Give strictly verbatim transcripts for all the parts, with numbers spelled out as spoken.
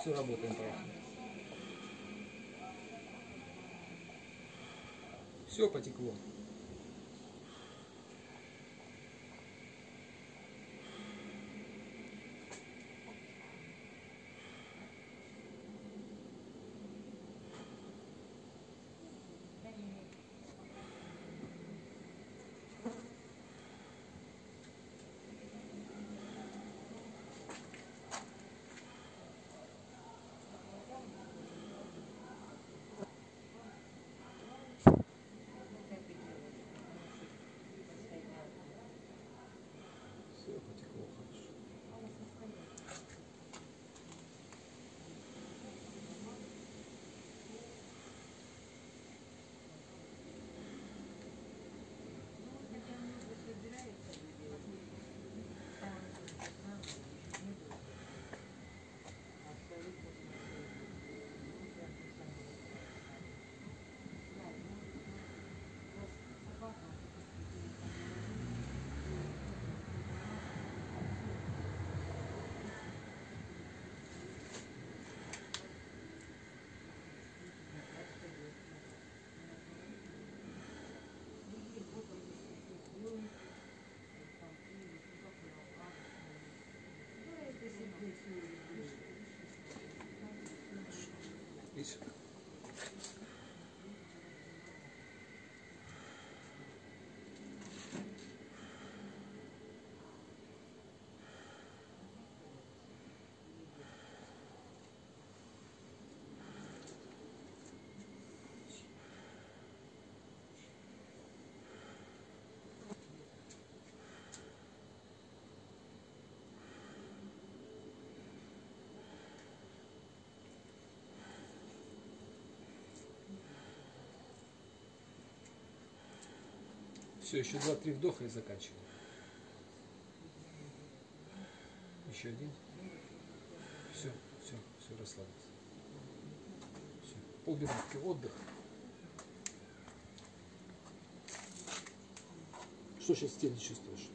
Все, работаем, поехали. Все потекло. Все потекло хорошо. И сюда. Все, еще два-три вдоха и заканчиваем. Еще один. Все, все, все, расслабься. Все, полминутки отдых. Что сейчас в теле чувствуешь?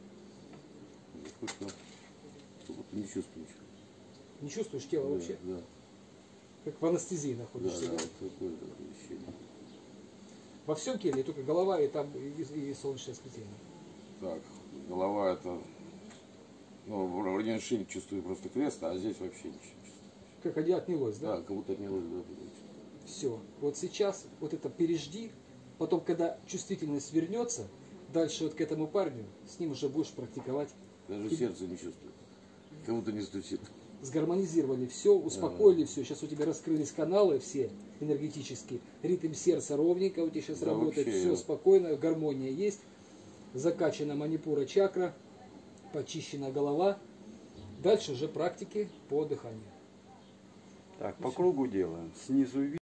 Не чувствую. Не чувствуешь тело Да, вообще? да. Как в анестезии находишься. Да, Да? да, вот такое ощущение. Во всем теле, только голова и там и, и солнечное сплетение. Так, голова это, ну, вроде на шее чувствую просто крест, а здесь вообще ничего не чувствую. Как одеяло отнялось, да? Да, как будто отнялось, да. Все. Вот сейчас вот это пережди, потом, когда чувствительность вернется, дальше вот к этому парню, с ним уже будешь практиковать. Даже И сердце не чувствую. Как будто не стучит. сгармонизировали все, успокоили все. Сейчас у тебя раскрылись каналы все энергетические. Ритм сердца ровненько у тебя сейчас Да, работает. вообще, Все да. спокойно, гармония есть. Закачана манипура чакра, почищена голова. Дальше уже практики по дыханию. Так, по кругу делаем. Снизу вверх.